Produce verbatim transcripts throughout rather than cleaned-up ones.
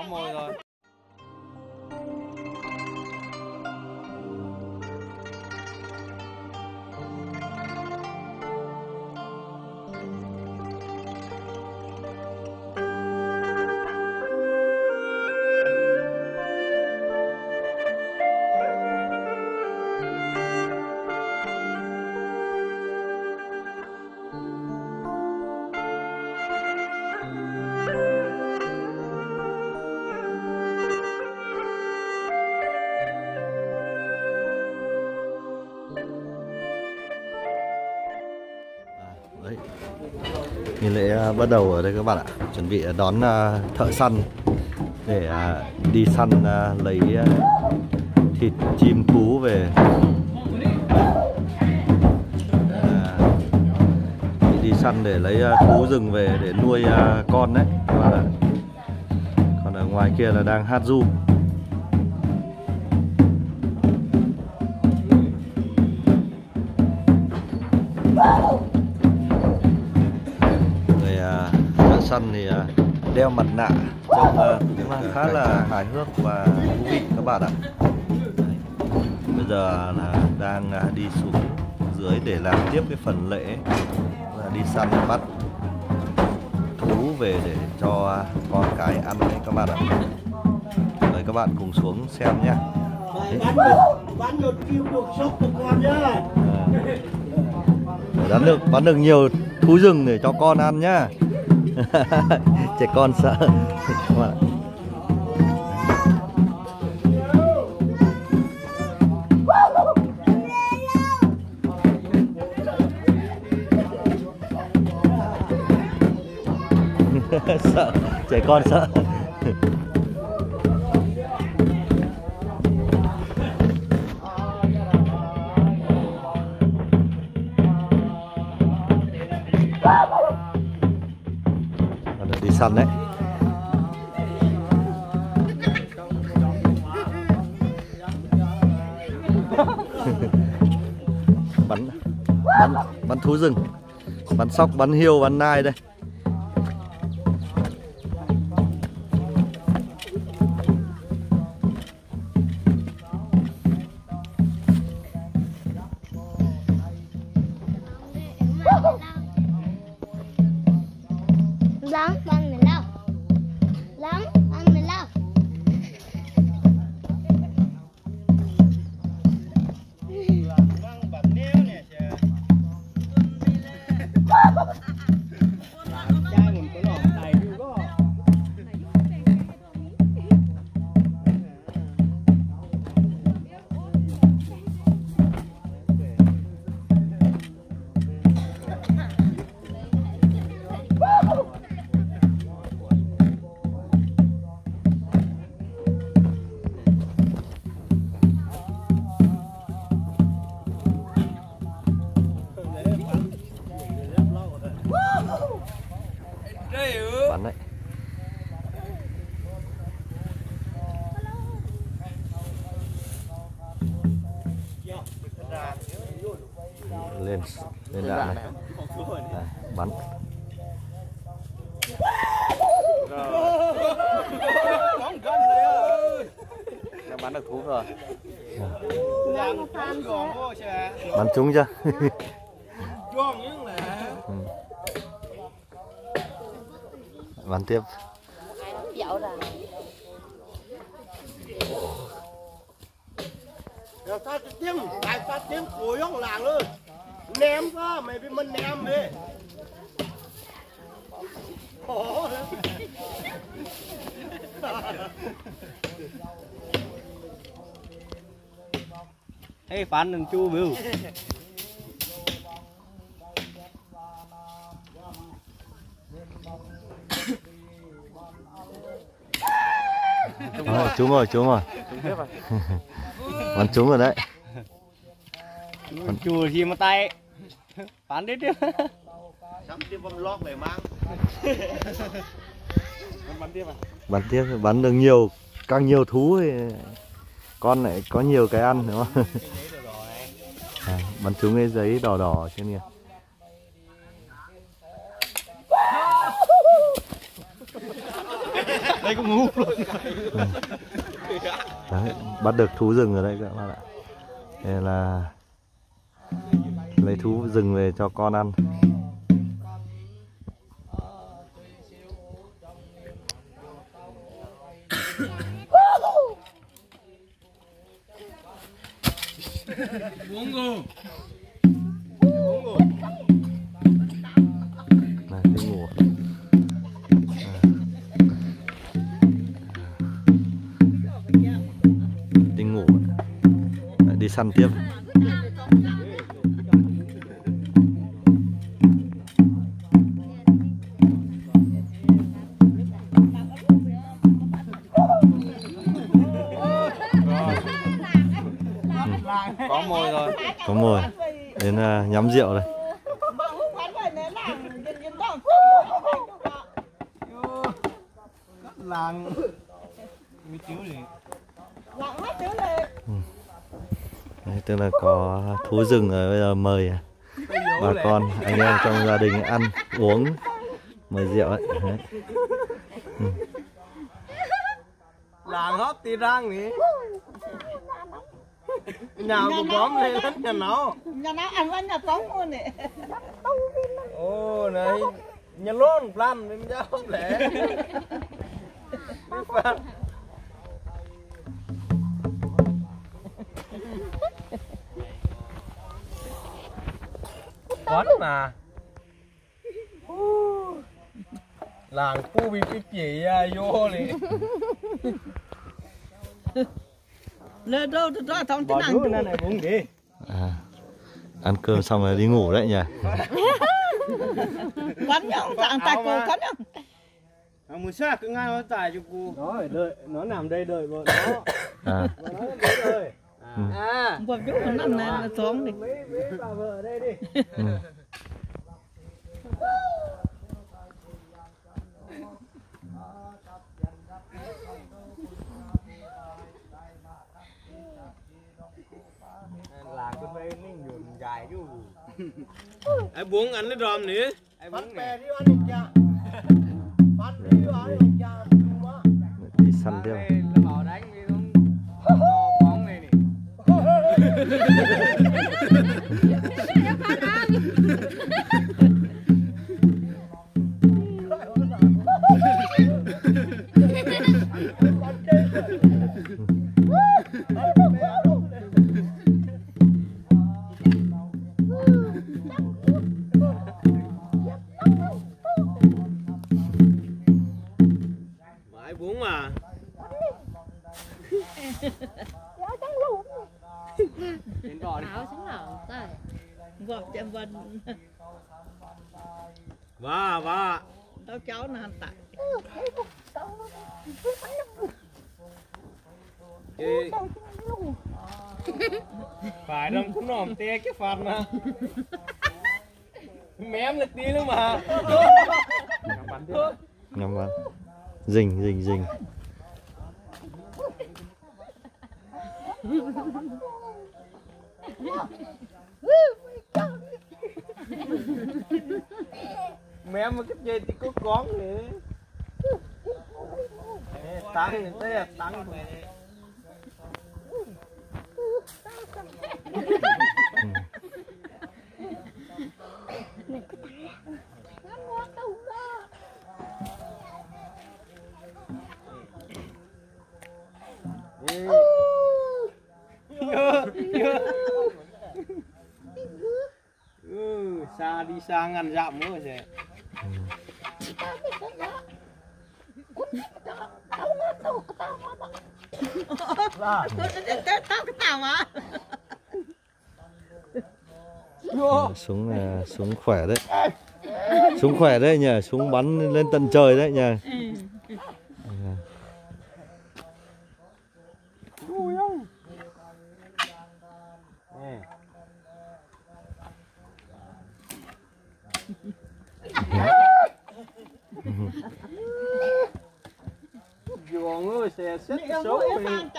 mồi rồi. Đấy. Nghi lễ bắt đầu ở đây các bạn ạ. Chuẩn bị đón uh, thợ săn để uh, đi săn uh, lấy uh, thịt chim thú về. Uh, đi săn để lấy uh, thú rừng về để nuôi uh, con đấy các bạn ạ. Còn ở ngoài kia là đang hát ru. Săn thì đeo mặt nạ trông cũng khá là hài hước và thú vị các bạn ạ. Bây giờ là đang đi xuống dưới để làm tiếp cái phần lễ là đi săn bắt thú về để cho con cái ăn đấy các bạn ạ. Mời các bạn cùng xuống xem nhé. Bắn được kêu được sốc được con nhá. Bắn được bắn được nhiều thú rừng để cho con ăn nhá. Trẻ con sợ. Sợ, trẻ con sợ. Đi săn đấy. bắn bắn bắn thú rừng, bắn sóc, bắn hiêu, bắn nai đây. Lắm, bắn mình đâu. Lắm, bắn mình đâu. Bắn đấy. Lên lên đạn này. Đây, bắn. Bắn được thú rồi. Bắn trúng chưa? Bắn tiếp. Rồi ta tiếng, đại ta tiếng của ông làng luôn. Ném quá, mày bị mình ném đi. Ê, phán đừng chu bưu. Ờ, trúng rồi, trúng rồi. Bắn trúng rồi đấy. Bắn chùa gì mà tay. Phán đến chứ. Sắm tiếp bom lót về mang. Bắn tiếp à? Bắn tiếp, bắn được nhiều, càng nhiều thú thì con lại có nhiều cái ăn đúng không? À, bắn trúng cái giấy đỏ đỏ trên kìa. Đây cũng ngu luôn. Đấy, bắt được thú rừng ở đây các bạn ạ. Đây là lấy thú rừng về cho con ăn. Này, đi ngủ. Đi ngủ. Lại đi săn tiếp. Có mồi rồi. Có mồi. Đến uh, nhắm rượu đây. Làng mấy chiếu gì? Ừ. Đấy, tức là có thú rừng rồi, bây giờ mời bà con anh em trong gia đình ăn uống, mời rượu ấy. Đấy. Ừ. Làng hót tì rang nhỉ. Nhà của bóm này lắm nhà nó. Nhà nó ăn ăn nhà bóng luôn nè. Ồ này, nhà lôn plan mình ra không lẽ. Quán mà. Làng khu bị cái chỉ vô này. Lên đâu thì ra thằng Bỏ cái đứa nàng. này này cũng đi. À, ăn cơm xong rồi đi ngủ đấy nhỉ. Quán nhau tặng tài cô quán nhau. À, muốn xa cứ ngay nó tải cho cô. Đó, đợi, nó nằm đây đợi vợ nó. À. Vợ nó đến rồi. À. Một chút nó nằm này là xuống đi. Mấy mấy bà vợ ở đây đi. Ừ. Là cái vây ninh dùn dài chứ. Ai buông ăn lấy đòn nữa. Ai Phát muốn bè mẹ. đi ăn được cha. Phát đi ăn được cha. Đi săn tiếp. Là bảo đánh đi không. Bóng này nè. Ai buông mà. Đến đỏ đi. Áo sáng nào rồi. Gọi cho Vân. Va va. Tao cháu nó hành tại. Ê. Phải đâu cũng nòm te cái phạt mà. Mém lực tí nữa mà. Ngắm bắn. Rình, rình, rình. Mém mà cái chơi thì có con nữa. Tăng này thế là tăng của này. Ừ, xa đi xa ngàn dặm nữa rồi. Tao cái tao mà. Ừ, súng là súng khỏe đấy. Súng khỏe đấy nhỉ, súng bắn lên tận trời đấy nhỉ. Vui không? Nè. Dọn ơi, xe xếp số mình.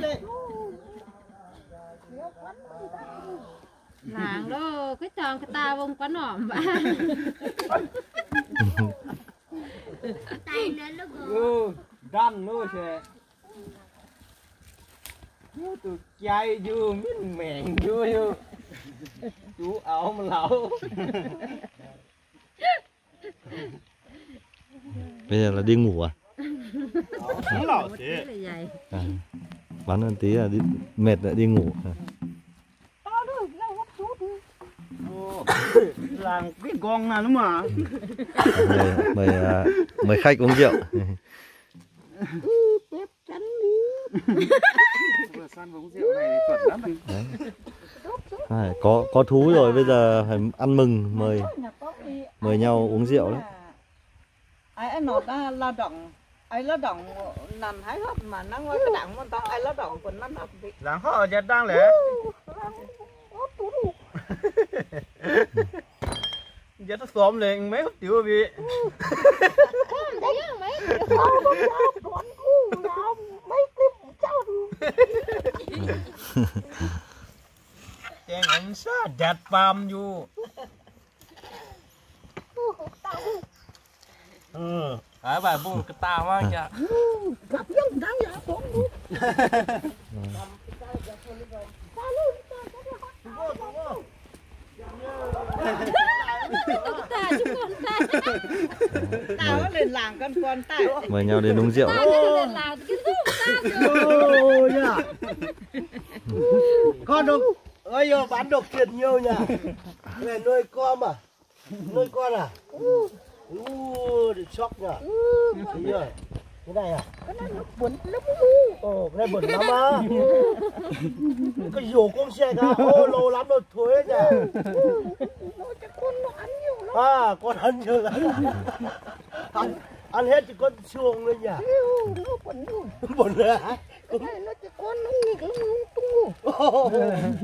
Làng đó cái tròn cái ta vông quá nỏm bà. Tay nó nó gồ. Ừ, đan nữa chứ tụi trai vừa miếng mèn vừa vừa chú áo mà lão Bây giờ là đi ngủ à? Không lão Thế thế. là vậy. À, bắn một tí là đi, mệt lại đi ngủ. À. làm cái con nào nữa mà Mời, mời, à, mời khách uống rượu. san uống rượu này chuẩn lắm này. À, có có thú rồi bây giờ phải ăn mừng, mời mời nhau uống rượu đấy. ai nó đã lao động ai lao động nằm hái hấp mà nó ngồi cái đặng mà tao ai lao động còn nó nằm bị làm họ giờ đang lẽ giờ nó xóm lên mấy hút tiểu bị chàng anh sa chặt pam vô Ừ. à bà buông cái tao quá kìa gặp giống đáng giá xuống Ta chứ con ta. tao nó lên làng con con tao Mời nhau đến uống rượu Ta đấy. chứ lên là cái giúp ta chứ. Ôi nhá. Con đục ơi yo bán đục thiệt nhiều nhỉ. Về nuôi con mà. Nuôi con à? U được sốc nhỉ. Thấy chưa? Cái này à? cái này nó buồn lắm Ồ, cái này bẩn lắm á. Cái dầu con xe cả, ô lâu lắm rồi thối nhỉ. nó cho con nó ăn nhiều lắm À, con ăn nhiều lắm. Ăn, ăn hết chỉ con xuồng thôi nhỉ. nó buồn luôn Bẩn rồi hả? cái này nó cho con nó nghịch nó lung tung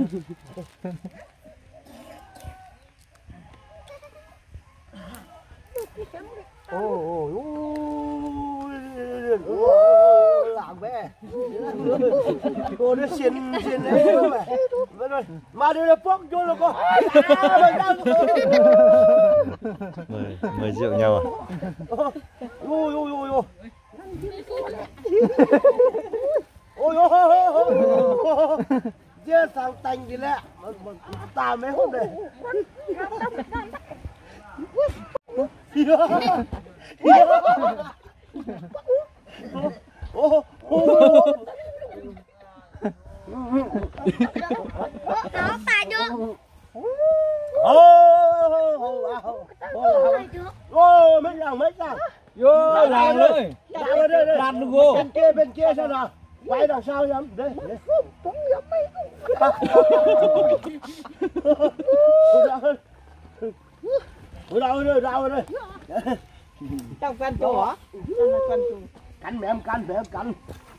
Ồ, ồ, ồ, lạng bé. Cô nó xiên, xiên đấy không mày. Vậy rồi, mà đưa nó phóc vô là con. Mời, mời rượu nhau à? Ôi, ôi, ôi, ôi. Ôi, ôi, ôi, ôi. Chia sang tành gì lẹ. Ta mấy hôm đây. Ô, ô, Đó, tài chưa? ô, mấy thằng, mấy thằng. vô làm rồi Làm ở đây, đây. làm được vô Bên kia, bên kia sao nào? Quay đằng sau nhắm. Đây, đây. Ôi đâu rồi, đâu rồi. trong con chó hả trong là con chó Cắn mẹ em cắn, mẹ em cắn.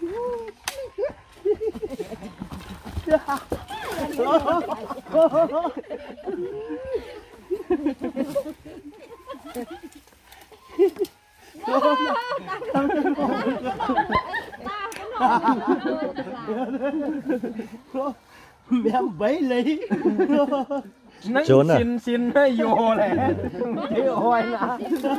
Mẹ em bấy lấy. Trốn à? xin xin nó vô này thế ôi nè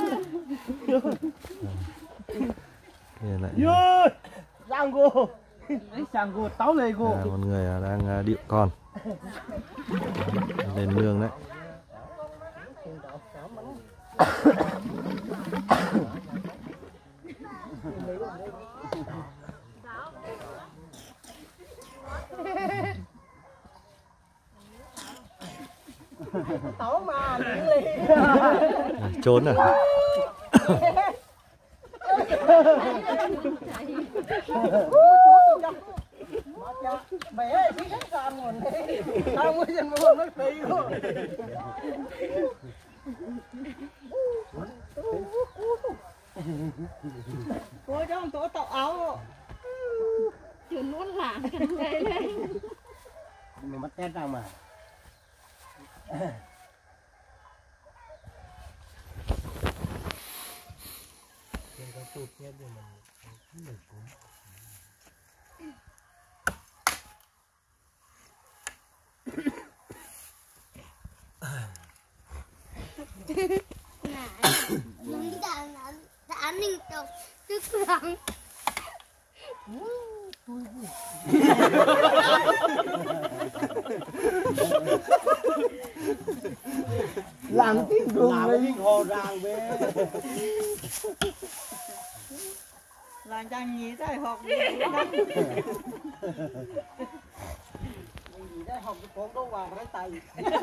Đây lại Yo, sang cô. ấy sang cô táo lên cô à, một người à, đang à, điệu con lên nương đấy. táo mà đứng lên À, trốn à? mẹ chỉ khách sạn nguồn đấy tao mới dân mua nó phí luôn cô trong tổ tàu áo Chứ nuốt lạng cái này lên. Mày mất tét ra mà. An ninh đâu tức rằng làm tiếng rung với tiếng hồ ràng về làm cho nhí đây học gì đây học cái con đâu vào cái tay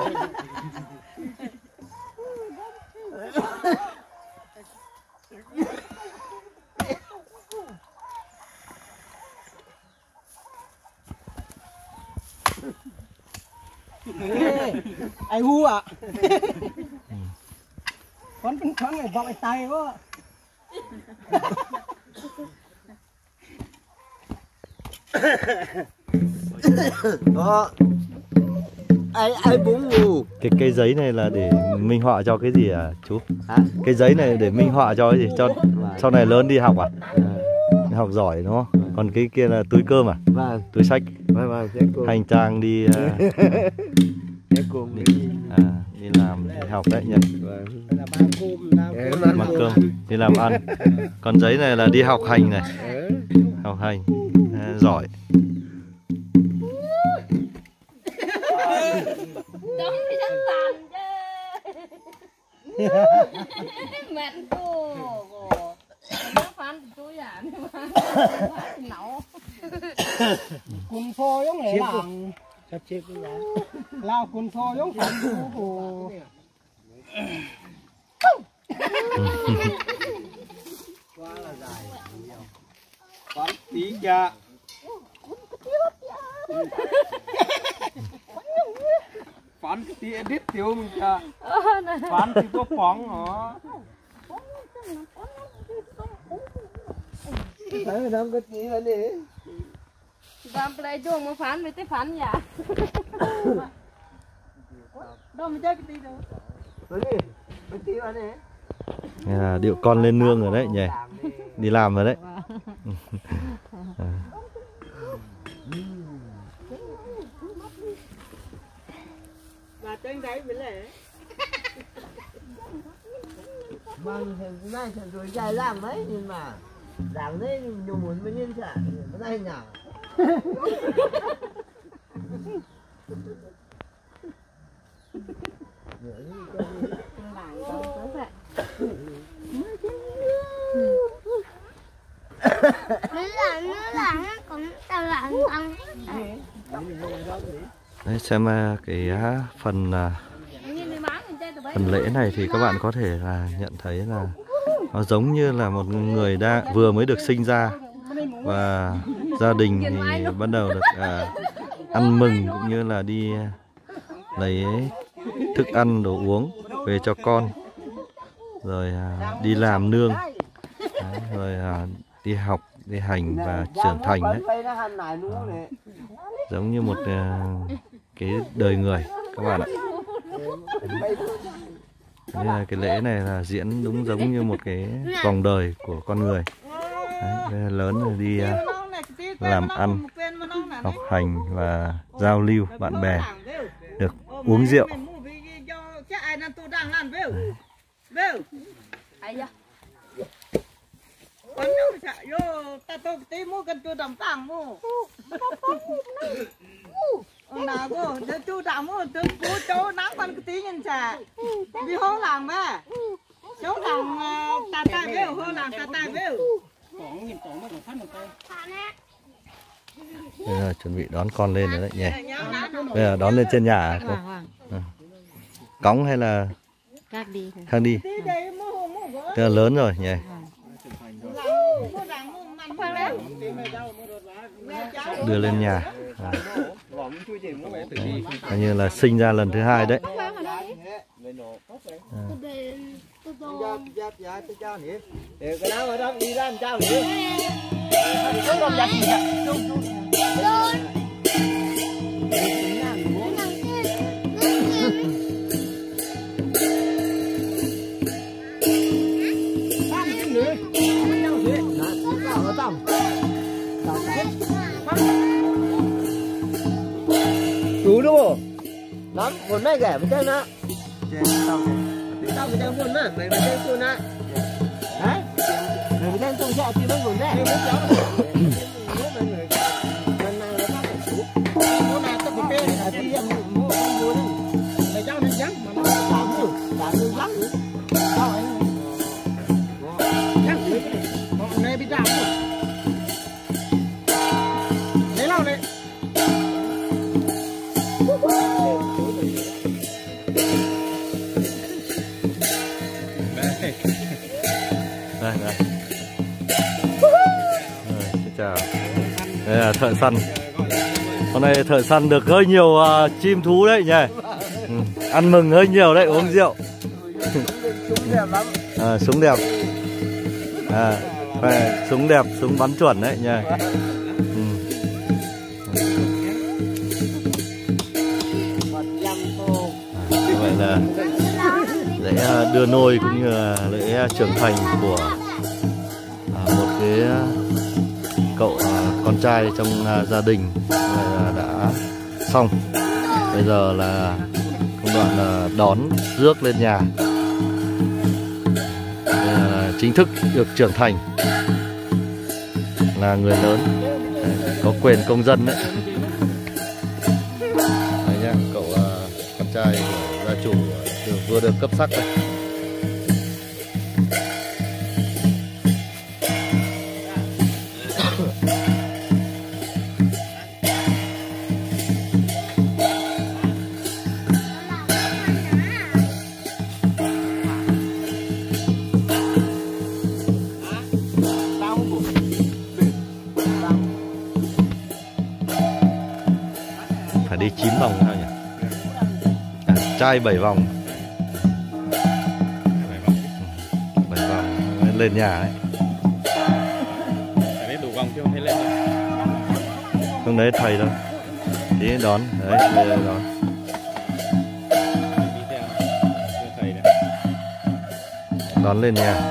ai ngu à con con con này vào cái tay quá đó ai ai búng ngu Cái cây giấy này là để minh họa cho cái gì à chú? à? Cái giấy này để minh họa cho cái gì? Cho sau này lớn đi học à? Đi học giỏi đúng không? Còn cái kia là túi cơm à? Vâng, Túi sách, vâng, vâng, sẽ cùng hành trang đi uh, sẽ cùng đi, à, đi làm đi học đấy nhỉ? vâng. Là ba cơm, năm Mang cơm đi làm ăn. Còn giấy này là đi học hành này, học hành à, giỏi. Đúng thì chẳng tàn chứ. Mệt cô. Nó phán thì tôi à. Phán nấu. cùng phô giống này làm sắp xếp cái giá lao cùng phô giống phần của quá là dài Phán tí cha. Phán cái tí edit thiếu mình cha. Phán thì có phóng hả? thấy người không có tí là đi Và play chuông mà phán với tới phán nhà. Đâu mà chơi cái tí đâu. rồi đi cái tí là đi Này là điệu con lên nương rồi đấy nhỉ? Đi làm rồi đấy. À. và trên đấy mới lẽ mang thì nay thì rồi dài làm mấy nhưng mà đảng đấy nhiều muốn mới nhân trả cái này nào Nó là nó là nó cũng tao là ăn. Đấy, xem uh, cái uh, phần uh, phần lễ này thì các bạn có thể là nhận thấy là nó giống như là một người đang vừa mới được sinh ra và gia đình thì bắt đầu được uh, ăn mừng cũng như là đi uh, lấy thức ăn đồ uống về cho con, rồi uh, đi làm nương, đấy, rồi uh, đi học đi hành và trưởng thành đấy, giống như một uh, cái đời người các bạn ạ. Nên là cái lễ này là diễn đúng giống như một cái vòng đời của con người. Đấy, lớn rồi đi uh, làm ăn, học hành và giao lưu bạn bè, được uống rượu. quán đâu chả vô ta tôi tí mua cần chú đầm tàng mua nào cô để chú đầm mua từ cô chỗ nắng con cái tí nhân chả đi hô làng mà chỗ làng ta ta vêu hô làng ta ta vêu Bây giờ chuẩn bị đón con lên rồi đấy nhỉ. Bây giờ đón lên trên nhà à, cô? À. Cõng hay là Khác đi. khác đi? Tức là lớn rồi nhỉ. Đưa lên nhà. À. Coi như là sinh ra lần thứ hai đấy. cái nào mà đang đi ra làm sao nữa chú đúng không lắm một mấy ghẻ với chân á tao với chân buồn mà mày với chân xuân á đấy mày với chân xuân sẽ thì nó buồn đấy là thợ săn. Hôm nay thợ săn được hơi nhiều uh, chim thú đấy nhỉ. Ừ. Ăn mừng hơi nhiều đấy, uống rượu. Súng đẹp lắm. À, súng đẹp. À, phải, súng đẹp, súng bắn chuẩn đấy nhỉ. Ừ. À, như vậy là lễ đưa nôi cũng như là lễ trưởng thành của à, một cái cậu à, con trai trong à, gia đình à, đã xong. Bây giờ là công đoạn à, đón rước lên nhà. À, chính thức được trưởng thành, là người lớn, đấy, có quyền công dân đấy. Đấy nhá, cậu à, con trai của gia chủ vừa được cấp sắc đấy. Phải đi chín vòng sao nhỉ? À, trai bảy vòng. bảy vòng lên nhà đấy. Đấy đủ vòng chưa thấy lên rồi. Không đấy thầy đâu. Tí đón, đấy, bây giờ đón. Đi theo thầy đấy. Đón lên nhà.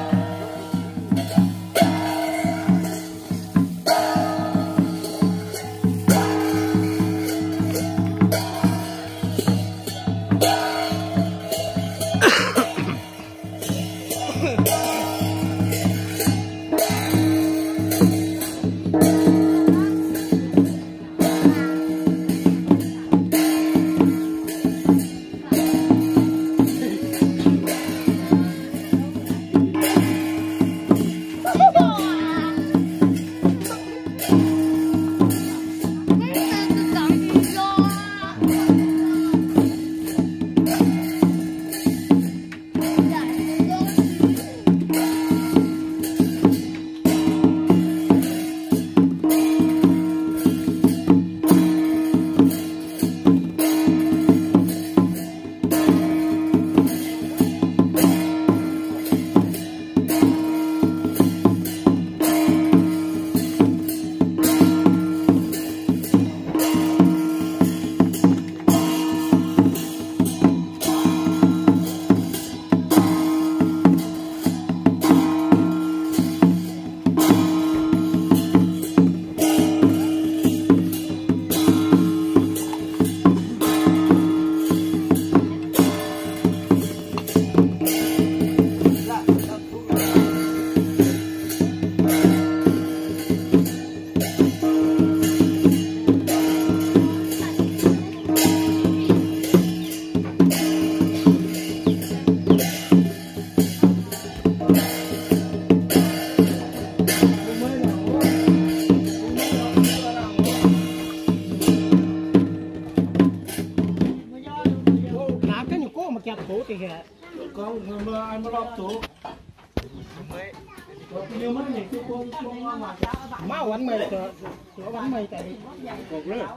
Mau bánh mì, chỗ bánh mì tại cột nữa.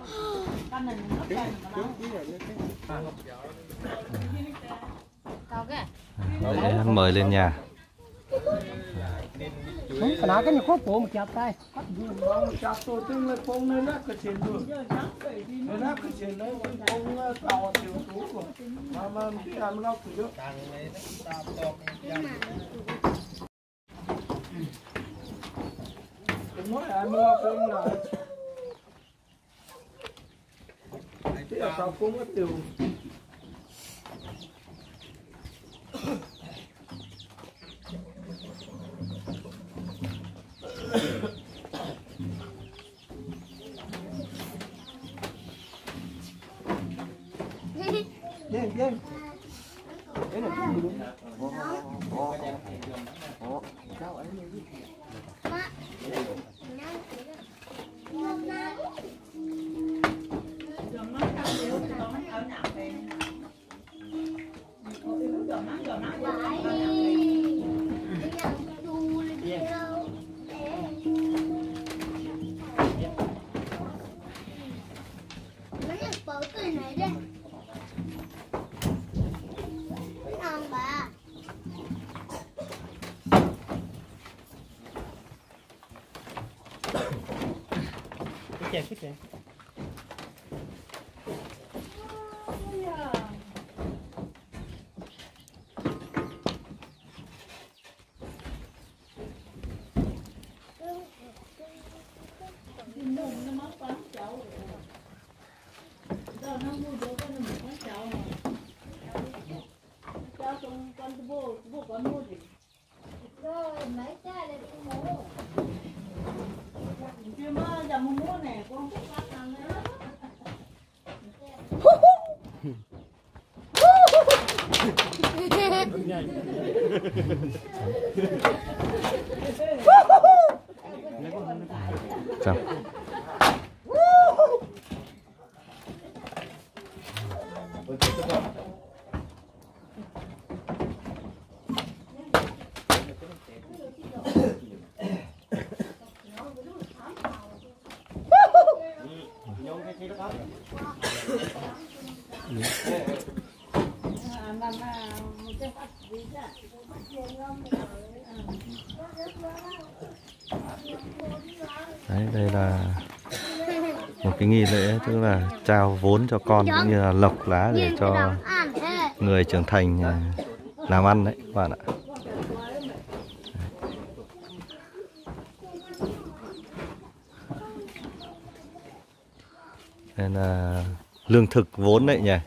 Để mời lên nhà. Không, cái nào cái nhiều khúc bộ một chạp tay. Chạp tôi tương lên phong lên đó, cái chuyện luôn. Lên đó, cái chuyện đấy, phong tàu chiều xuống rồi. Mà mà cái làm nó cứ được. Đừng nói là mua phong là. Thế là tàu phong có tiêu. Dên, dên. Cái này cũng đúng. Ồ, ồ, sao ấy như vậy? Chào. Đấy, đây là một cái nghi lễ, tức là trao vốn cho con cũng như là lộc lá để cho người trưởng thành làm ăn đấy các bạn ạ. Đây là lương thực vốn đấy nhỉ.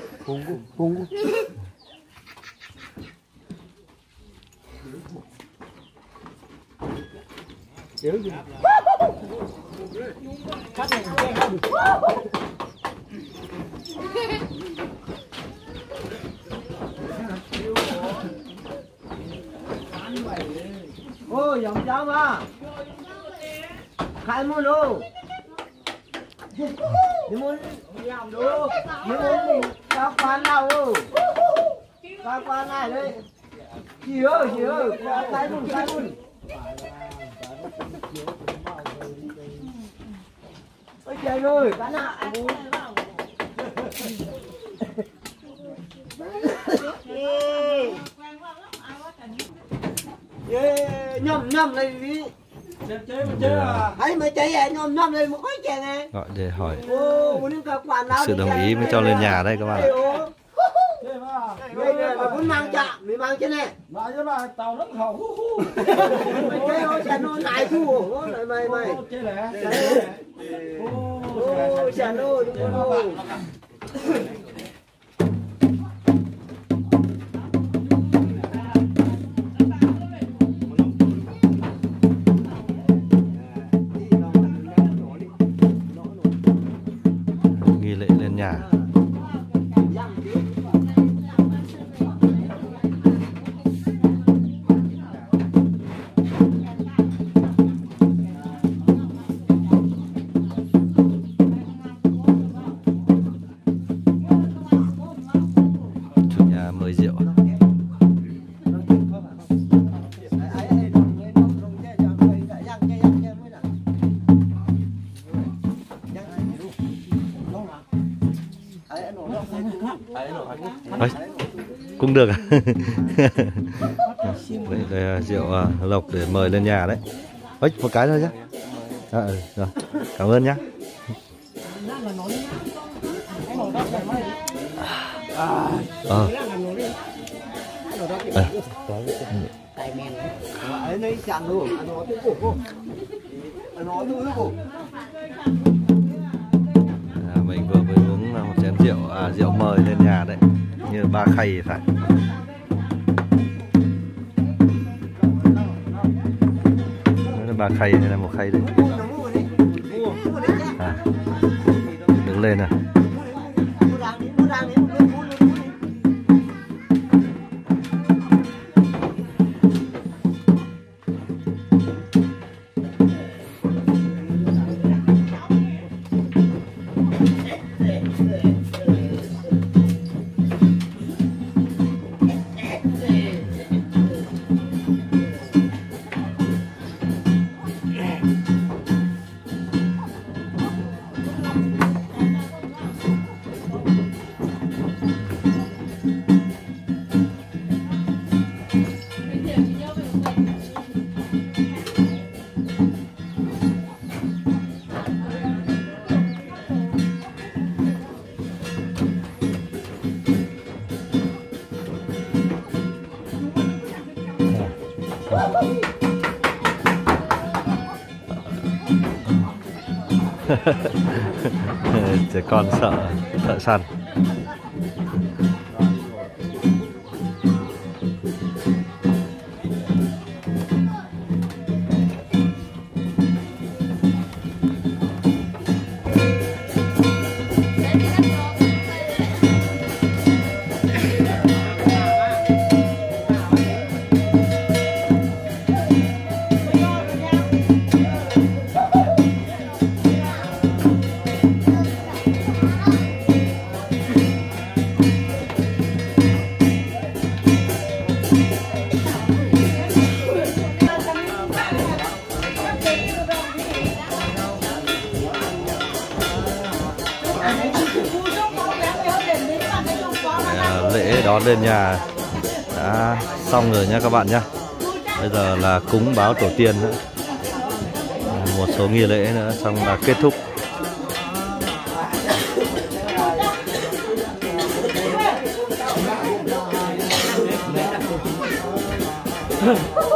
Ôi, dòng cháu mà. Khai muốn đâu? Đi muốn làm đâu? Đi muốn các quan nào đâu? Các quan này đấy. Chị ơi, chị ơi, khai muốn, khai muốn. Ôi trời ơi, cá nạ. Yeah, nhầm nhầm này đi. Ấy mày chạy à, nhầm nhầm này một cái chèn à. Gọi để hỏi Sự đồng ý mới cho lên nhà đây các bạn ạ. Đây này, mà muốn mang chạm, mày mang trên này. Mà chứ mà tàu rất hậu. Mày chơi ôi, chèn nó nại thu. Mày mày mày. Chơi lẻ. Ô, chèn ôi, đúng không? Nghi lễ lên nhà. Chủ nhà mời rượu. Đấy, cũng được. Đây, đây là rượu uh, lộc để mời lên nhà đấy. Ôi, một cái thôi nhá. À, ừ, rồi. Cảm ơn nhá. Ờ. Ấy này chàng luôn, nó tôi cổ. Nó tôi cổ. À, mình vừa mới uống một chén rượu, à, rượu mời lên nhà đấy, như ba khay phải. Đấy là ba khay hay là một khay đấy. À, đứng lên nào. Trẻ con sợ thợ săn. Lễ đón lên nhà đã xong rồi nha các bạn nhé. Bây giờ là cúng báo tổ tiên nữa, một số nghi lễ nữa xong là kết thúc.